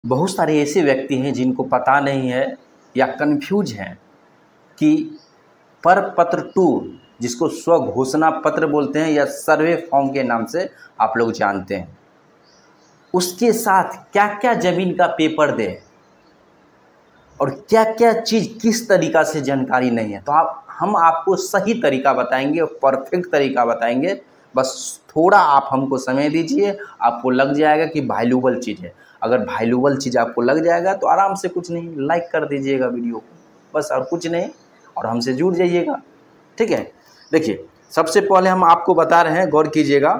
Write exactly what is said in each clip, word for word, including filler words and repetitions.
बहुत सारे ऐसे व्यक्ति हैं जिनको पता नहीं है या कन्फ्यूज हैं कि परपत्र टू, जिसको स्व घोषणा पत्र बोलते हैं या सर्वे फॉर्म के नाम से आप लोग जानते हैं, उसके साथ क्या क्या ज़मीन का पेपर दें और क्या क्या चीज़ किस तरीक़ा से जानकारी नहीं है। तो आप हम आपको सही तरीका बताएंगे और परफेक्ट तरीका बताएंगे। बस थोड़ा आप हमको समय दीजिए, आपको लग जाएगा कि वैल्यूबल चीज़ है। अगर वैल्यूबल चीज़ आपको लग जाएगा तो आराम से कुछ नहीं, लाइक कर दीजिएगा वीडियो को, बस और कुछ नहीं, और हमसे जुड़ जाइएगा। ठीक है, देखिए सबसे पहले हम आपको बता रहे हैं, गौर कीजिएगा।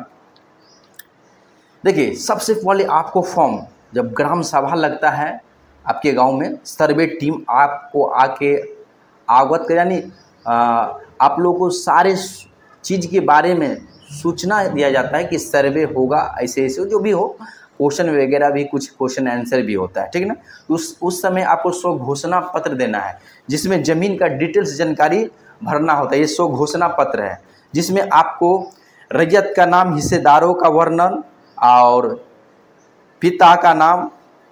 देखिए सबसे पहले आपको फॉर्म, जब ग्राम सभा लगता है आपके गांव में, सर्वे टीम आपको आके अवगत कर, यानी आप लोगों को सारे चीज़ के बारे में सूचना दिया जाता है कि सर्वे होगा, ऐसे ऐसे जो भी हो, क्वेश्चन वगैरह भी, कुछ क्वेश्चन आंसर भी होता है। ठीक है ना। उस उस समय आपको स्व घोषणा पत्र देना है, जिसमें ज़मीन का डिटेल्स जानकारी भरना होता है। ये स्व घोषणा पत्र है, जिसमें आपको रैयत का नाम, हिस्सेदारों का वर्णन, और पिता का नाम,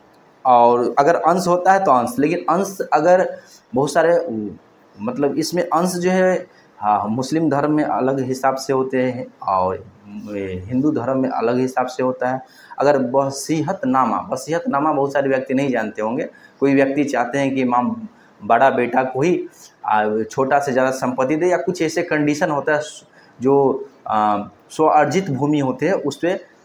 और अगर अंश होता है तो अंश। लेकिन अंश अगर बहुत सारे, मतलब इसमें अंश जो है, हाँ, मुस्लिम धर्म में अलग हिसाब से होते हैं और हिंदू धर्म में अलग हिसाब से होता है। अगर वसीयतनामा, वसीयतनामा बहुत सारे व्यक्ति नहीं जानते होंगे। कोई व्यक्ति चाहते हैं कि माँ बड़ा बेटा को ही छोटा से ज़्यादा संपत्ति दे, या कुछ ऐसे कंडीशन होता है जो स्व अर्जित भूमि होते हैं, उस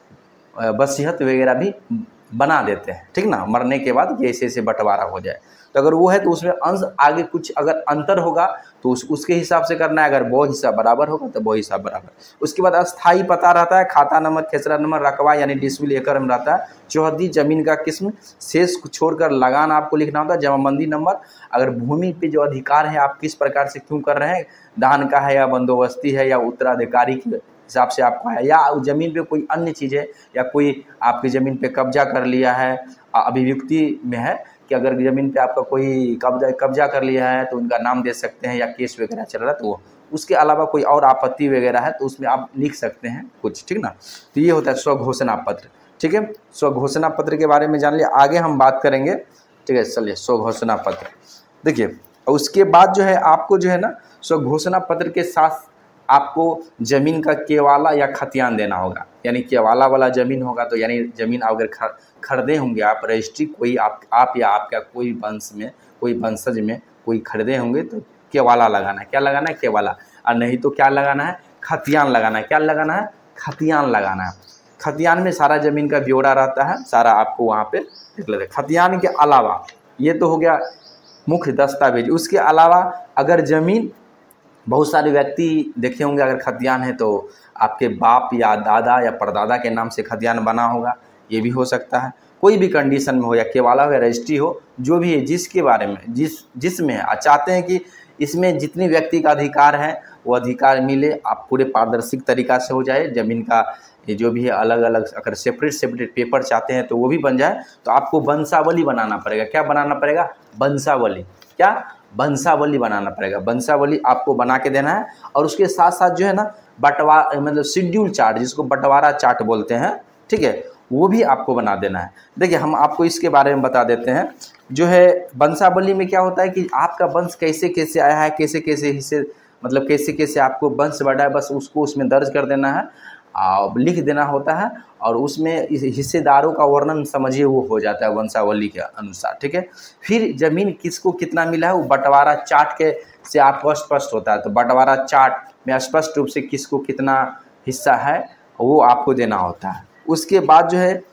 पर वसीयत वगैरह भी बना देते हैं। ठीक ना, मरने के बाद ये ऐसे ऐसे बंटवारा हो जाए। तो अगर वो है तो उसमें अंश आगे कुछ अगर अंतर होगा तो उस उसके हिसाब से करना है। अगर वो हिस्सा बराबर होगा तो वो हिस्सा बराबर। उसके बाद अस्थाई पता रहता है, खाता नंबर, खेसरा नंबर, रकबा यानी डिसमिल एकड़ में रहता है। चौहद्दी जमीन का किस्म, शेष को छोड़कर लगान आपको लिखना होता है। जमाबंदी नंबर, अगर भूमि पे जो अधिकार है आप किस प्रकार से क्यों कर रहे हैं, दान का है या बंदोबस्ती है या उत्तराधिकारी के हिसाब से आपको है, या ज़मीन पे कोई अन्य चीज़ है, या कोई आपकी ज़मीन पे कब्जा कर लिया है, अभिव्यक्ति में है कि अगर ज़मीन पे आपका कोई कब्जा कब्जा कर लिया है तो उनका नाम दे सकते हैं, या केस वगैरह चल रहा है तो वो, उसके अलावा कोई और आपत्ति वगैरह है तो उसमें आप लिख सकते हैं कुछ। ठीक ना। तो ये होता है स्व घोषणा पत्र। ठीक है, स्व घोषणा पत्र के बारे में जान लिया, आगे हम बात करेंगे। ठीक है, चलिए स्व घोषणा पत्र देखिए। उसके बाद जो है आपको जो है ना, स्व घोषणा पत्र के साथ आपको ज़मीन का केवाला या खतियान देना होगा। यानी केवाला वाला ज़मीन होगा तो यानी ज़मीन अगर खरीदे होंगे आप, रजिस्ट्री कोई आप आप या आपका कोई वंश में, कोई वंशज में कोई खरीदे होंगे तो केवाला लगाना है। क्या लगाना है? केवाला। और नहीं तो क्या लगाना है? खतियान लगाना है। क्या लगाना है? खतियान लगाना है। खतियान में सारा ज़मीन का ब्यौरा रहता है, सारा आपको वहाँ पे देख लेते हैं। खतियान के अलावा ये तो हो गया मुख्य दस्तावेज। उसके अलावा अगर ज़मीन, बहुत सारे व्यक्ति देखे होंगे, अगर खतियान है तो आपके बाप या दादा या परदादा के नाम से खतियान बना होगा, ये भी हो सकता है। कोई भी कंडीशन में हो, या केवाला हो या रजिस्ट्री हो, जो भी है, जिसके बारे में जिस जिसमें है, चाहते हैं कि इसमें जितनी व्यक्ति का अधिकार है वो अधिकार मिले, आप पूरे पारदर्शी तरीक़ा से हो जाए। ज़मीन का ये जो भी है अलग अलग, अगर सेपरेट सेपरेट पेपर चाहते हैं तो वो भी बन जाए। तो आपको वंशावली बनाना पड़ेगा। क्या बनाना पड़ेगा? वंशावली। क्या? वंशावली बनाना पड़ेगा। वंशावली आपको बना के देना है। और उसके साथ साथ जो है ना, बंटवा मतलब शेड्यूल चार्ट, जिसको बंटवारा चार्ट बोलते हैं, ठीक है, वो भी आपको बना देना है। देखिए हम आपको इसके बारे में बता देते हैं। जो है वंशावली में क्या होता है कि आपका वंश कैसे कैसे आया है, कैसे कैसे हिस्से, मतलब कैसे कैसे आपको वंश बढ़ा है, बस उसको उसमें दर्ज कर देना है और लिख देना होता है। और उसमें हिस्सेदारों का वर्णन समझिए वो हो जाता है वंशावली के अनुसार। ठीक है, फिर ज़मीन किसको कितना मिला है वो बंटवारा चार्ट के से आपको स्पष्ट होता है। तो बंटवारा चार्ट में स्पष्ट रूप से किसको कितना हिस्सा है वो आपको देना होता है। उसके बाद जो है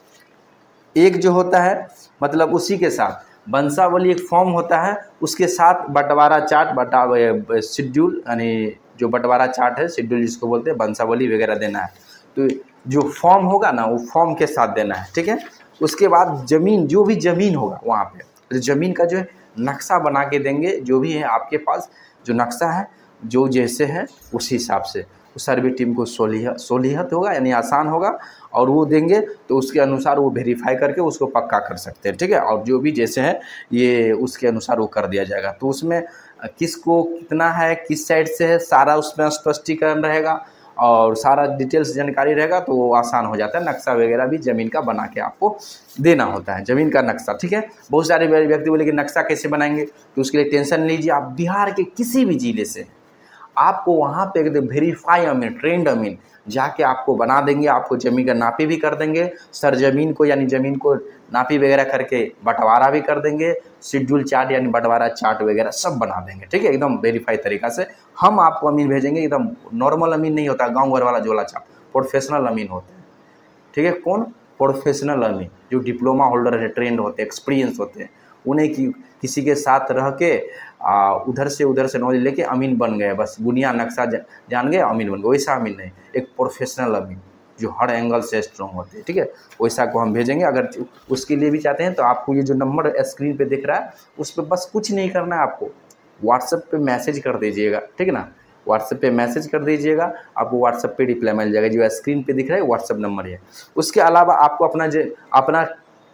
एक जो होता है, मतलब उसी के साथ वंशावली एक फॉर्म होता है, उसके साथ बंटवारा चार्ट, बटा शेड्यूल, यानी जो बंटवारा चार्ट है, शेड्यूल जिसको बोलते हैं, वंशावली वगैरह देना है। तो जो फॉर्म होगा ना वो फॉर्म के साथ देना है। ठीक है, उसके बाद ज़मीन, जो भी ज़मीन होगा वहाँ पे, तो ज़मीन का जो है नक्शा बना के देंगे। जो भी है आपके पास जो नक्शा है, जो जैसे है उस हिसाब से सर्वे टीम को सोलिह सोलिहत होगा, यानी आसान होगा, और वो देंगे तो उसके अनुसार वो वेरीफाई करके उसको पक्का कर सकते हैं। ठीक है, और जो भी जैसे है ये उसके अनुसार वो कर दिया जाएगा। तो उसमें किसको कितना है, किस साइड से है, सारा उसमें स्पष्टीकरण रहेगा। और सारा डिटेल्स जानकारी रहेगा तो वो आसान हो जाता है। नक्शा वगैरह भी ज़मीन का बना के आपको देना होता है, ज़मीन का नक्शा, ठीक है। बहुत सारे व्यक्ति बोले कि नक्शा कैसे बनाएंगे, तो उसके लिए टेंशन लीजिए। आप बिहार के किसी भी ज़िले से आपको वहाँ पे एकदम वेरीफाई अमीन, ट्रेंड अमीन जाके आपको बना देंगे। आपको ज़मीन का नापी भी कर देंगे, सरजमीन को यानी ज़मीन को नापी वगैरह करके बंटवारा भी कर देंगे, शेड्यूल चार्ट यानी बंटवारा चार्ट वगैरह सब बना देंगे, ठीक है। एकदम वेरीफाई तरीक़ा से हम आपको अमीन भेजेंगे। एकदम नॉर्मल अमीन नहीं होता, गाँव घर वाला झोला छाप, प्रोफेशनल अमीन होते हैं, ठीक है। कौन? प्रोफेशनल अमीन, जो डिप्लोमा होल्डर है, ट्रेंड होते हैं, एक्सपीरियंस होते हैं। उन्हें कि किसी के साथ रह के आ, उधर से उधर से नॉलेज लेके अमीन बन गए, बस बुनिया नक्शा जान गए अमीन बन गए, वैसा अमीन नहीं। एक प्रोफेशनल अमीन जो हर एंगल से स्ट्रॉन्ग होते हैं, ठीक है, वैसा को हम भेजेंगे। अगर उसके लिए भी चाहते हैं तो आपको ये जो नंबर स्क्रीन पे दिख रहा है उस पर बस कुछ नहीं करना है, आपको व्हाट्सएप पे मैसेज कर दीजिएगा, ठीक है ना। व्हाट्सएप पे मैसेज कर दीजिएगा, आपको व्हाट्सएप पे रिप्लाई मिल जाएगा। जो स्क्रीन पे दिख रहा है व्हाट्सएप नंबर है। उसके अलावा आपको अपना जो अपना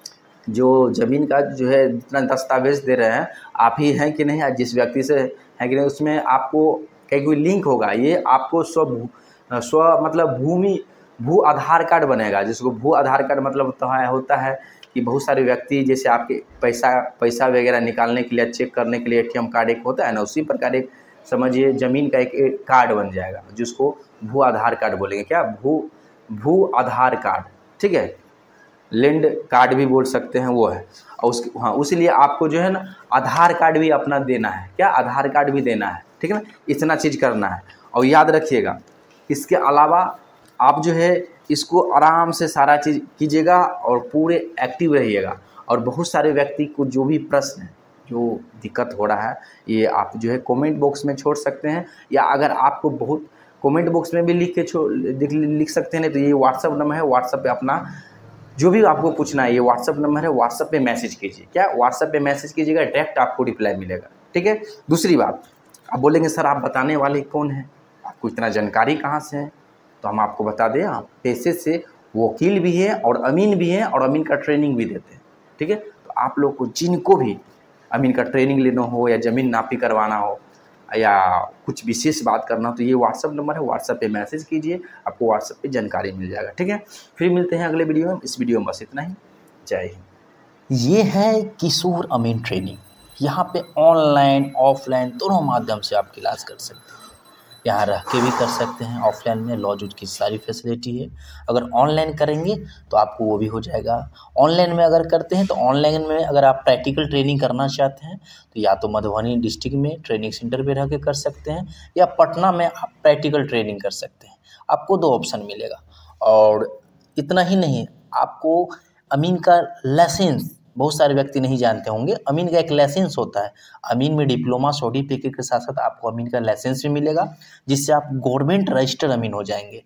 जो ज़मीन का जो है जितना दस्तावेज़ दे रहे हैं आप ही हैं कि नहीं, जिस व्यक्ति से है कि नहीं, उसमें आपको कहीं कोई लिंक होगा। ये आपको स्व स्व मतलब भूमि भू आधार कार्ड बनेगा, जिसको भू आधार कार्ड मतलब होता है होता है कि बहुत सारे व्यक्ति जैसे आपके पैसा पैसा वगैरह निकालने के लिए, चेक करने के लिए एटीएम कार्ड एक होता है ना, उसी प्रकार एक समझिए ज़मीन का एक, एक कार्ड बन जाएगा, जिसको भू आधार कार्ड बोलेंगे। क्या? भू भू आधार कार्ड, ठीक है। लैंड कार्ड भी बोल सकते हैं, वो है। और उसके हाँ उसीलिए आपको जो है ना आधार कार्ड भी अपना देना है। क्या? आधार कार्ड भी देना है, ठीक है ना। इतना चीज़ करना है। और याद रखिएगा, इसके अलावा आप जो है इसको आराम से सारा चीज़ कीजिएगा और पूरे एक्टिव रहिएगा। और बहुत सारे व्यक्ति को जो भी प्रश्न है, जो दिक्कत हो रहा है, ये आप जो है कमेंट बॉक्स में छोड़ सकते हैं, या अगर आपको बहुत कमेंट बॉक्स में भी लिख के छोड़ लिख सकते हैं। नहीं तो ये व्हाट्सअप नंबर है, व्हाट्सअप पे अपना जो भी आपको पूछना है, ये व्हाट्सअप नंबर है, व्हाट्सअप पे मैसेज कीजिए। क्या? व्हाट्सअप पे मैसेज कीजिएगा, डायरेक्ट आपको रिप्लाई मिलेगा, ठीक है। दूसरी बात, आप बोलेंगे सर आप बताने वाले कौन हैं, आपको इतना जानकारी कहाँ से है, तो हम आपको बता दें, आप पैसे से वकील भी हैं और अमीन भी हैं और अमीन का ट्रेनिंग भी देते हैं, ठीक है। तो आप लोग को जिनको भी अमीन का ट्रेनिंग लेना हो या ज़मीन नापी करवाना हो या कुछ विशेष बात करना हो, तो ये व्हाट्सअप नंबर है, व्हाट्सअप पे मैसेज कीजिए, आपको व्हाट्सअप पे जानकारी मिल जाएगा, ठीक है। फिर मिलते हैं अगले वीडियो में। इस वीडियो में बस इतना ही। जय हिंद। ये है किशोर अमीन ट्रेनिंग। यहाँ पे ऑनलाइन ऑफलाइन दोनों माध्यम से आप क्लास कर सकते हैं। यहाँ रह के भी कर सकते हैं, ऑफलाइन में लॉ जूट की सारी फैसिलिटी है। अगर ऑनलाइन करेंगे तो आपको वो भी हो जाएगा। ऑनलाइन में अगर करते हैं तो ऑनलाइन में अगर आप प्रैक्टिकल ट्रेनिंग करना चाहते हैं तो या तो मधुबनी डिस्ट्रिक्ट में ट्रेनिंग सेंटर पे रह के कर सकते हैं, या पटना में आप प्रैक्टिकल ट्रेनिंग कर सकते हैं। आपको दो ऑप्शन मिलेगा। और इतना ही नहीं, आपको अमीन का लाइसेंस बहुत सारे व्यक्ति नहीं जानते होंगे। अमीन का एक लाइसेंस होता है। अमीन में डिप्लोमा सर्टिफिकेट के साथ साथ आपको अमीन का लाइसेंस भी मिलेगा, जिससे आप गवर्नमेंट रजिस्टर्ड अमीन हो जाएंगे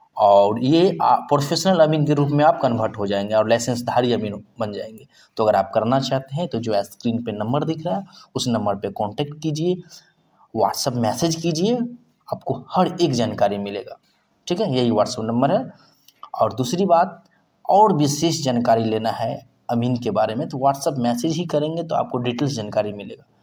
और ये प्रोफेशनल अमीन के रूप में आप कन्वर्ट हो जाएंगे और लाइसेंसधारी अमीन बन जाएंगे। तो अगर आप करना चाहते हैं तो जो स्क्रीन पे नंबर दिख रहा है उस नंबर पे कांटेक्ट कीजिए, व्हाट्सएप मैसेज कीजिए, आपको हर एक जानकारी मिलेगा, ठीक है। यही व्हाट्सएप नंबर है। और दूसरी बात, और विशेष जानकारी लेना है अमीन के बारे में तो व्हाट्सएप मैसेज ही करेंगे तो आपको डिटेल्स जानकारी मिलेगा।